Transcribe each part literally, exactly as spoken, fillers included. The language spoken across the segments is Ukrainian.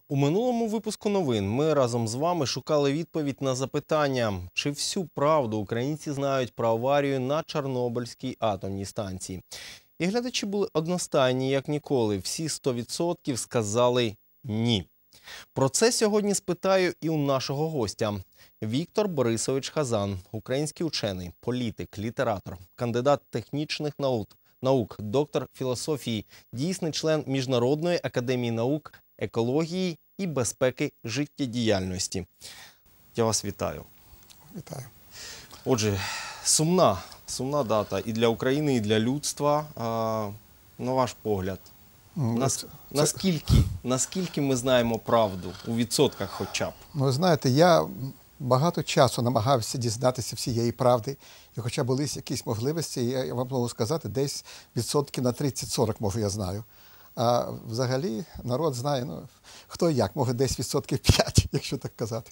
У минулому випуску новин ми разом з вами шукали відповідь на запитання, чи всю правду українці знають про аварію на Чорнобильській атомній станції. І глядачі були одностайні, як ніколи. Всі сто відсотків сказали «ні». Про це сьогодні спитаю і у нашого гостя. Віктор Борисович Хазан, український учений, політик, літератор, кандидат технічних наук, наук, доктор філософії, дійсний член Міжнародної академії наук, екології і безпеки життєдіяльності. Я вас вітаю. Вітаю. Отже, сумна, сумна дата і для України, і для людства. А, на ваш погляд, нас, це, наскільки, наскільки ми знаємо правду, у відсотках хоча б? Ну, знаєте, я багато часу намагався дізнатися всієї правди. І хоча були якісь можливості, я, я вам можу сказати, десь відсотків на тридцять-сорок, може, я знаю. А взагалі народ знає, ну, хто як, може десь відсотків п'ять, якщо так казати.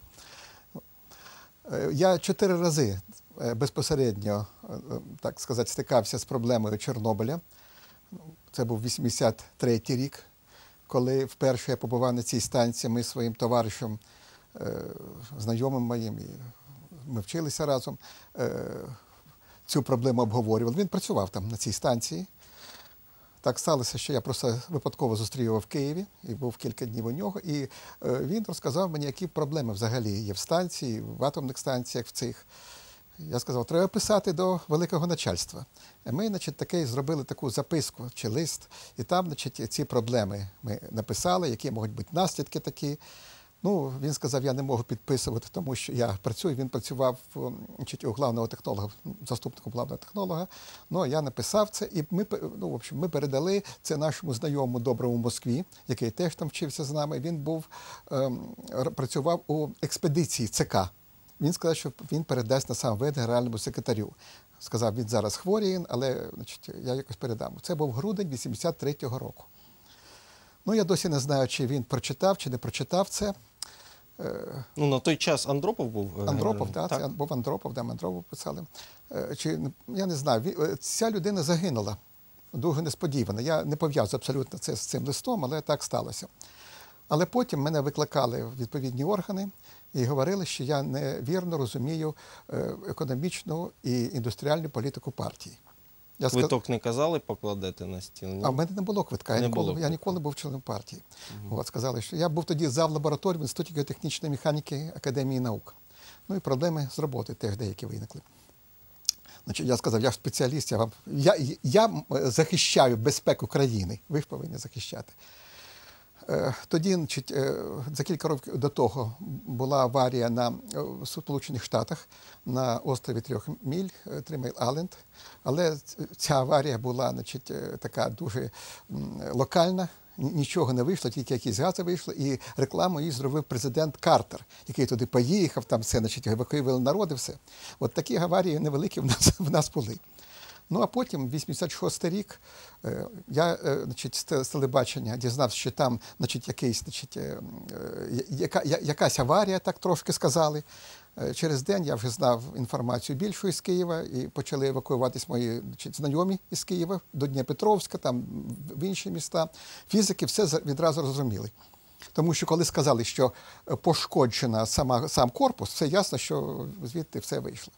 Я чотири рази безпосередньо, так сказати, стикався з проблемою Чорнобиля. Це був вісімдесят третій рік, коли вперше я побував на цій станції. Ми своїм товаришем, знайомим моїм, ми вчилися разом, цю проблему обговорювали. Він працював там на цій станції. Так сталося, що я просто випадково зустрів його в Києві і був кілька днів у нього. І він розказав мені, які проблеми взагалі є в станції, в атомних станціях, в цих. Я сказав, треба писати до великого начальства. Ми, значить, таке зробили таку записку чи лист, і там, значить, ці проблеми ми написали, які можуть бути наслідки такі. Ну, він сказав, я не можу підписувати, тому що я працюю. Він працював, значить, у главного технолога, заступником главного технолога. Ну, я написав це, і ми, ну, в общем, ми передали це нашому знайомому доброму в Москві, який теж там вчився з нами. Він був, ем, працював у експедиції ЦК. Він сказав, що він передасть на сам вид генеральному секретарю. Сказав, він зараз хворий, але, значить, я якось передам. Це був грудень вісімдесят третього року. Ну, я досі не знаю, чи він прочитав, чи не прочитав це. Ну, на той час Андропов був? Андропов, да, так, це був Андропов, да, Андропов писали. Чи, я не знаю, ця людина загинула. Дуже несподівано. Я не пов'язую абсолютно це з цим листом, але так сталося. Але потім мене викликали в відповідні органи і говорили, що я невірно розумію економічну і індустріальну політику партії. Я Квиток сказ... не казали покладете на стіл? Ні? А в мене не було квитка, я, не ніколи, було я ніколи не був членом партії. Угу. От, сказали, що я був тоді зав лабораторії в Інституті геотехнічної механіки Академії наук. Ну і проблеми з роботи теж деякі виникли. Значить, я сказав, я ж спеціаліст, я, вам... я, я захищаю безпеку країни, ви ж повинні захищати. Тоді, значить, за кілька років до того була аварія на в Сполучених Штатах на острові Трьох Міль, Три Мейл Айленд. Але ця аварія була, значить, така дуже локальна, нічого не вийшло, тільки якісь гази вийшли, і рекламу її зробив президент Картер, який туди поїхав, там все, значить, евакуювали народ і все. От такі аварії невеликі в нас, в нас були. Ну, а потім, вісімдесят шостий рік, я, значить, з телебачення дізнався, що там, значить, якийсь, значить, яка, якась аварія, так трошки сказали. Через день я вже знав інформацію більшу із Києва, і почали евакуюватись мої, значить, знайомі із Києва до Дніпропетровська, там в інші міста. Фізики все відразу розуміли. Тому що коли сказали, що пошкоджена сама, сам корпус, все ясно, що звідти все вийшло.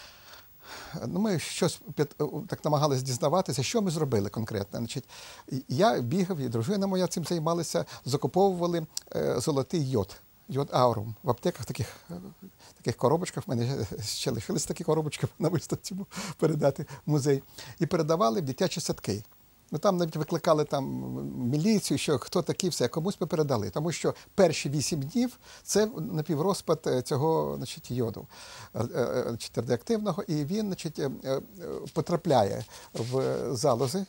Ну, ми щось так намагалися дізнаватися, що ми зробили конкретно. Значить, я бігав, і дружина моя цим займалася, закуповували е, золотий йод, йод аурум. В аптеках таких, таких коробочках, в мене ще лишились такі коробочки на виставці передати в музей. І передавали в дитячі садки. Ну, там навіть викликали там міліцію, що хто такий, все, комусь ми передали. Тому що перші вісім днів це напіврозпад цього, значить, йоду, значить, радіоактивного, і він, значить, потрапляє в залози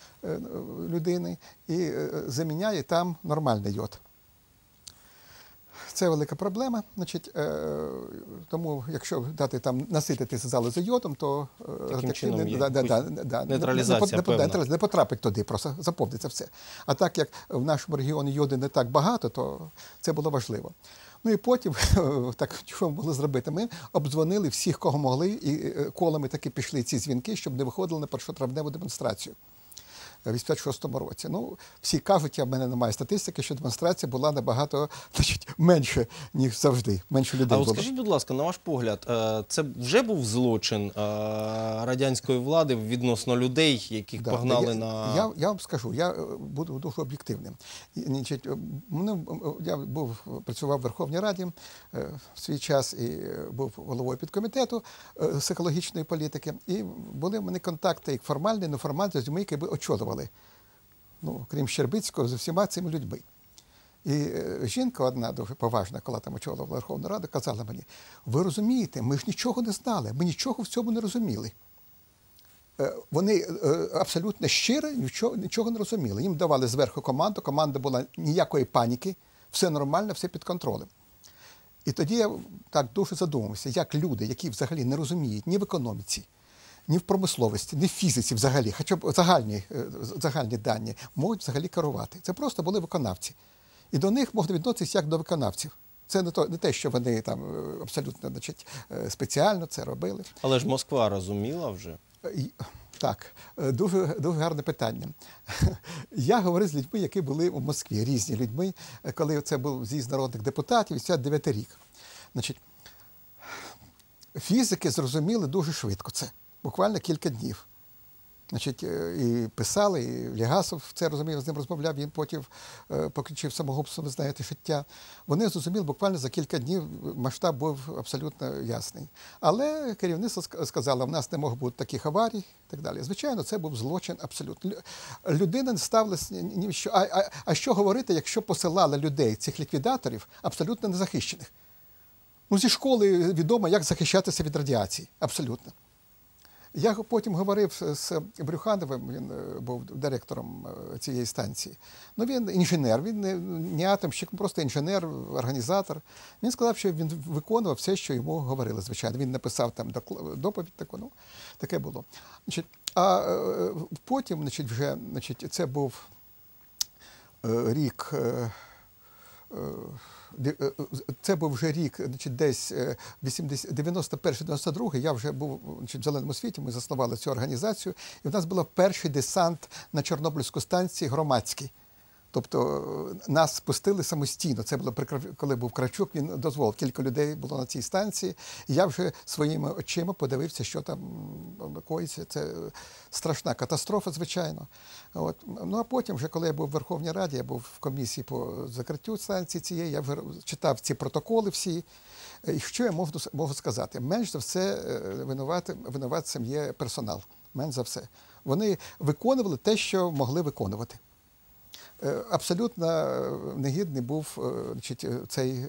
людини і заміняє там нормальний йод. Це велика проблема, значить, е, тому якщо дати там наситити залози йодом, то радіоактивний да, да, да, да, нейтралізація не, певна. не, не потрапить туди, просто заповниться все. А так як в нашому регіоні йоду не так багато, то це було важливо. Ну і потім, так, що ми могли зробити? Ми обдзвонили всіх, кого могли, і колами таки пішли ці дзвінки, щоб не виходили на першотравневу демонстрацію. в вісімдесят шостому році. Ну, всі кажуть, я в мене немає статистики, що демонстрація була набагато, значить, менше, ніж завжди, менше людей А от було. скажіть, будь ласка, на ваш погляд, е, це вже був злочин е, радянської влади відносно людей, яких Да, погнали я, на... Я, я вам скажу, я е, буду дуже об'єктивним. І, значить, е, мене, е, я був, працював в Верховній Раді е, в свій час і е, був головою підкомітету е, з екологічної політики. І були в мене контакти як формальні, неформальні, з людьми, які би очолювали, ну, крім Щербицького, з усіма цими людьми. І е, жінка одна дуже поважна, коли там очолювала Верховну Раду, казала мені: ви розумієте, ми ж нічого не знали, ми нічого в цьому не розуміли. Вони абсолютно щиро нічого, нічого не розуміли. Їм давали зверху команду, команда була ніякої паніки, все нормально, все під контролем. І тоді я так дуже задумався, як люди, які взагалі не розуміють ні в економіці, ні в промисловості, ні в фізиці взагалі, хоча б загальні, загальні дані, можуть взагалі керувати. Це просто були виконавці. І до них можна відноситися як до виконавців. Це не, то, не те, що вони там абсолютно, значить, спеціально це робили. Але ж Москва розуміла вже. Так, дуже, дуже гарне питання. Я говорив з людьми, які були у Москві, різні людьми, коли це був з'їзд народних депутатів, вісімдесят дев'ятий рік. Значить, фізики зрозуміли дуже швидко це, буквально кілька днів. Значить, і писали, і Легасов це розумів, з ним розмовляв, він потім покінчив самогубством, ви знаєте, життя. Вони зрозуміли буквально за кілька днів, масштаб був абсолютно ясний. Але керівництво сказало, в нас не може бути таких аварій і так далі. Звичайно, це був злочин абсолютно. Людина не ставилася ні в що. А, а, а що говорити, якщо посилали людей, цих ліквідаторів, абсолютно незахищених? Ну, зі школи відомо, як захищатися від радіації. Абсолютно. Я потім говорив з Брюхановим, він був директором цієї станції. Ну, він інженер, він не, не атомщик, просто інженер, організатор. Він сказав, що він виконував все, що йому говорили, звичайно. Він написав там доповідь таку, ну, таке було. Значить, а потім, значить, вже, значить, це був рік... Це був вже рік, значить, десь дев'яносто перший дев'яносто другий, я вже був, значить, в Зеленому світі, ми заснували цю організацію, і в нас був перший десант на Чорнобильську станцію громадський. Тобто нас спустили самостійно. Це було, коли був Кравчук, він дозволив, кілька людей було на цій станції. І я вже своїми очима подивився, що там коїться. Це страшна катастрофа, звичайно. От. Ну а потім, вже коли я був в Верховній Раді, я був в комісії по закриттю станції цієї, я вже читав ці протоколи всі. І що я можу, можу сказати? Менш за все винуватцем є персонал. Менш за все. Вони виконували те, що могли виконувати. Абсолютно негідний був, значить, цей,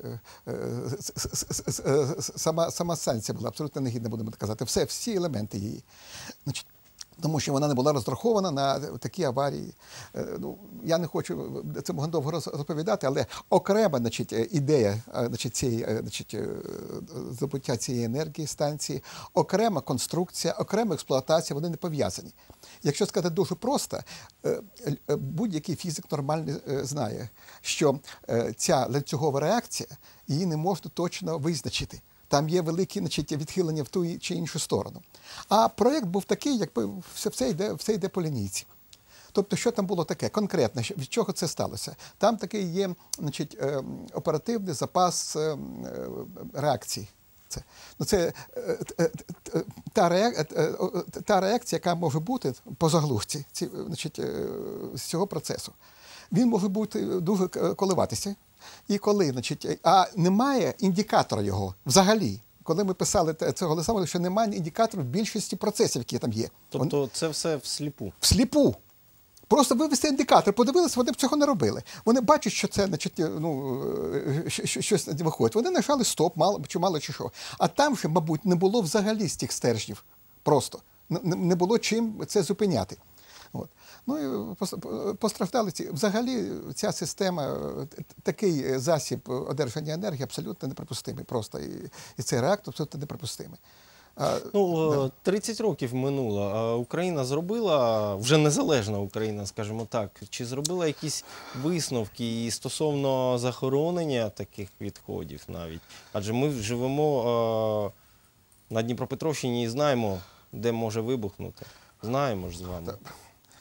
сама, сама станція була абсолютно негідна, будемо так казати. Все, всі елементи її. Значить, тому що вона не була розрахована на такі аварії. Ну, я не хочу це можна довго розповідати, але окрема, значить, ідея, значить, цієї, значить, забуття цієї енергії станції, окрема конструкція, окрема експлуатація, вони не пов'язані. Якщо сказати дуже просто, будь-який фізик нормальний знає, що ця ланцюгова реакція, її не можна точно визначити. Там є великі, значить, відхилення в ту чи іншу сторону. А проєкт був такий, якби все, все, йде, все йде по лінійці. Тобто, що там було таке конкретно, від чого це сталося? Там такий є, значить, оперативний запас реакцій. Це, ну, це та, реак, та реакція, яка може бути по заглушці, ці, значить, з цього процесу. Він може бути дуже коливатися. І коли, значить, а немає індикатора його взагалі. Коли ми писали цього листа, що немає індикатора в більшості процесів, які там є. Тобто це все всліпу? Всліпу. Просто вивести індикатор, подивилися, вони б цього не робили. Вони бачать, що це, значить, ну, щось виходить. Вони нажали стоп, мало чи мало чи що. А там вже, мабуть, не було взагалі з тих стержнів. Просто. Не було чим це зупиняти. От. Ну і постраждали ці. Взагалі ця система, такий засіб одержання енергії абсолютно неприпустимий. Просто і, і цей реактор абсолютно неприпустимий. Ну, тридцять років минуло, а Україна зробила, вже незалежна Україна, скажімо так, чи зробила якісь висновки і стосовно захоронення таких відходів навіть? Адже ми живемо на Дніпропетровщині і знаємо, де може вибухнути. Знаємо ж з вами.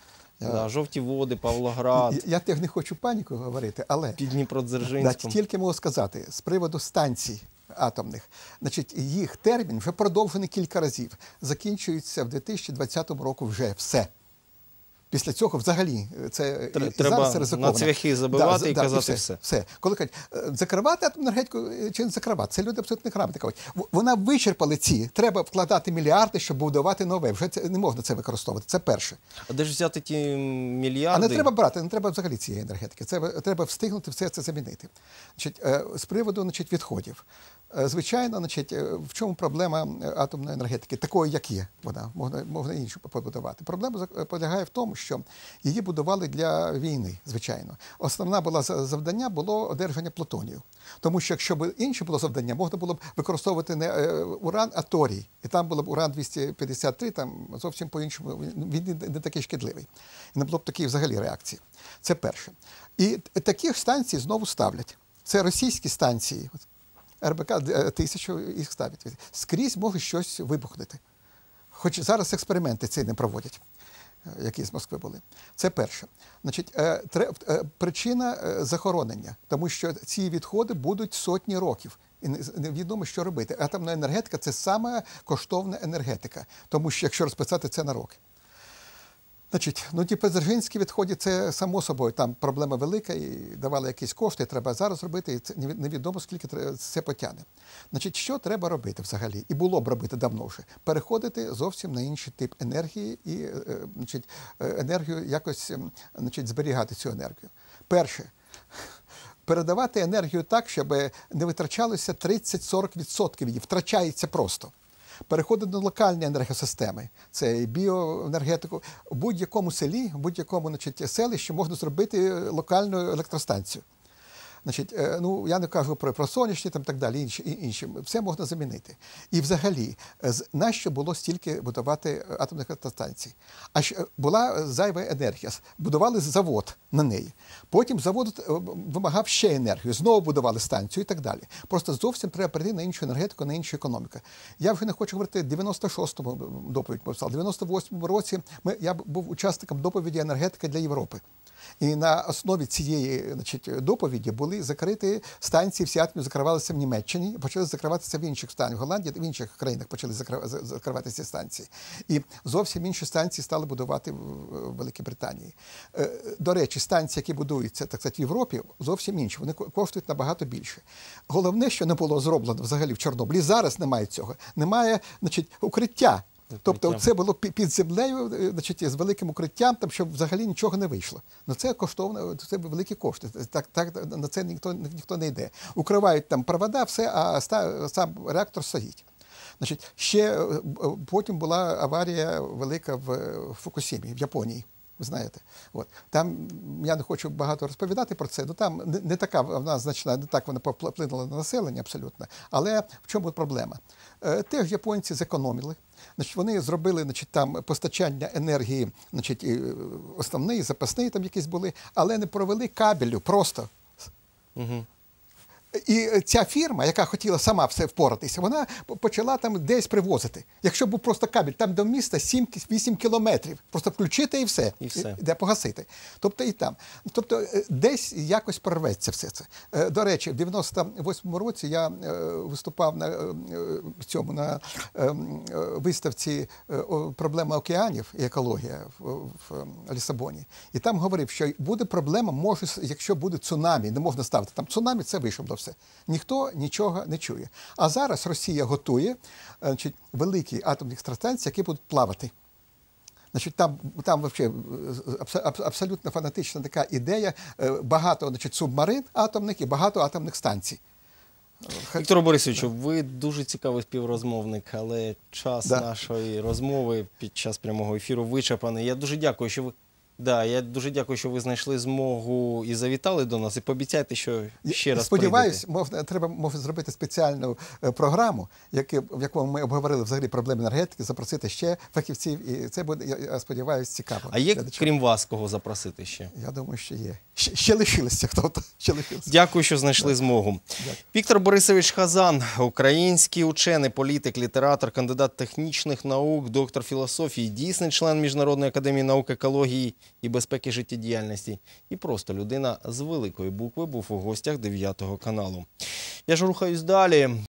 Да, жовті води, Павлоград, Я, я теж не хочу паніку говорити, але під да, Дніпродзержинськом. тільки можу сказати, з приводу станцій атомних, значить, їх термін вже продовжений кілька разів. Закінчується в дві тисячі двадцятому році вже все. Після цього взагалі це і Треба зараз це ризиковано. на цвяхи забивати Да, і да, казати все, все. все. Коли кажуть, закривати атомну енергетику чи не закривати, це люди абсолютно грамотно кажуть. Вона вичерпали ці, треба вкладати мільярди, щоб будувати нове. Вже це, не можна це використовувати, це перше. А де ж взяти ті А мільярди? не треба брати, не треба взагалі цієї енергетики. Це треба встигнути все це замінити. Значить, з приводу, значить, відходів. Звичайно, значить, в чому проблема атомної енергетики, такої, як є вона, можна, можна іншу побудувати. Проблема полягає в тому, що її будували для війни, звичайно. Основне було завдання було одержання плутонію. Тому що якщо б інше було завдання, можна було б використовувати не уран, а торій. І там було б уран двісті п'ятдесят три, там зовсім по-іншому, він не такий шкідливий. І не було б такої взагалі реакції. Це перше. І такі станції знову ставлять. Це російські станції. ер бе ка тисячу їх ставить. Скрізь може щось вибухнути. Хоч зараз експерименти ці не проводять, які з Москви були. Це перше. Значить, причина захоронення, тому що ці відходи будуть сотні років. І невідомо, що робити. Атомна енергетика – це саме коштовна енергетика, тому що якщо розписати це на роки. Значить, ну ті Дзержинські відходи, це само собою, там проблема велика, і давали якісь кошти, треба зараз робити, і це невідомо, скільки це потягне. Значить, що треба робити взагалі? І було б робити давно вже. Переходити зовсім на інший тип енергії і, значить, енергію якось, значить, зберігати цю енергію. Перше. Передавати енергію так, щоб не витрачалося тридцять-сорок відсотків її, втрачається просто. Переходити до локальної енергосистеми, це і біоенергетику. В будь-якому селі, в будь-якому, значить, селищі можна зробити локальну електростанцію. Значить, ну, я не кажу про, про сонячні там, так далі, інші, інші. Все можна замінити. І взагалі, нащо було стільки будувати атомних електростанцій? А ж була зайва енергія. Будували завод на неї. Потім завод вимагав ще енергію. Знову будували станцію і так далі. Просто зовсім треба перейти на іншу енергетику, на іншу економіку. Я вже не хочу говорити, в дев'яносто шостому доповідь писав. В дев'яносто восьмому році ми, я був учасником доповіді «Енергетика для Європи». І на основі цієї, значить, доповіді були закриті станції, всі атомні закривалися в Німеччині, почали закриватися в інших станціях, в Голландії, в інших країнах почали закриватися ці станції. І зовсім інші станції стали будувати в Великій Британії. До речі, станції, які будуються, так сказати, в Європі, зовсім інші, вони коштують набагато більше. Головне, що не було зроблено взагалі в Чорнобилі, зараз немає цього, немає, значить, укриття. Тобто це було під землею, значить, з великим укриттям, там, щоб взагалі нічого не вийшло. Ну це коштовно, це великі кошти. Так, так на це ніхто, ніхто не йде. Укривають там провода, все, а сам реактор стоїть. Значить, ще потім була аварія велика в Фукусімі, в Японії. Ви знаєте, от там я не хочу багато розповідати про це. Ну там не, не така вона значна, не так вона вплинула на населення абсолютно. Але в чому проблема? Е, теж японці зекономили. Значить, вони зробили, значить, там постачання енергії, значить, основний, запасний там якісь були, але не провели кабелю просто. Угу. І ця фірма, яка хотіла сама все впоратися, вона почала там десь привозити. Якщо був просто кабель, там до міста сім-вісім кілометрів. Просто включити і все. І все. Де погасити. Тобто і там. Тобто десь якось прорветься все це. До речі, в дев'яносто восьмому році я виступав на цьому, на виставці «Проблема океанів і екологія» в Лісабоні. І там говорив, що буде проблема, може, якщо буде цунамі. Не можна ставити там цунамі, це вийшло до все. Ніхто нічого не чує. А зараз Росія готує, значить, великі атомні електростанції, які будуть плавати. Значить, там, там вообще абсолютно фанатична така ідея, багато, значить, субмарин атомних і багато атомних станцій. Вікторе Борисовичу, ви дуже цікавий співрозмовник, але час да. нашої розмови під час прямого ефіру вичерпаний. Я дуже дякую, що ви Да, я дуже дякую, що ви знайшли змогу і завітали до нас. І пообіцяйте, що ще раз Сподіваюсь, мов, треба може зробити спеціальну е, програму, яке, в якому ми обговорили взагалі проблеми енергетики, запросити ще фахівців. І це буде, я, я сподіваюся, цікаво. А є, крім вас, кого запросити ще? Я думаю, що є. Ще, ще лишилися хто-то. Ще лишилися. Дякую, що знайшли змогу. Дякую. Віктор Борисович Хазан, український учений, політик, літератор, кандидат технічних наук, доктор філософії, дійсний член Міжнародної академії наук, екології і безпеки життєдіяльності, і просто людина з великої букви був у гостях дев'ятого каналу. Я ж рухаюсь далі.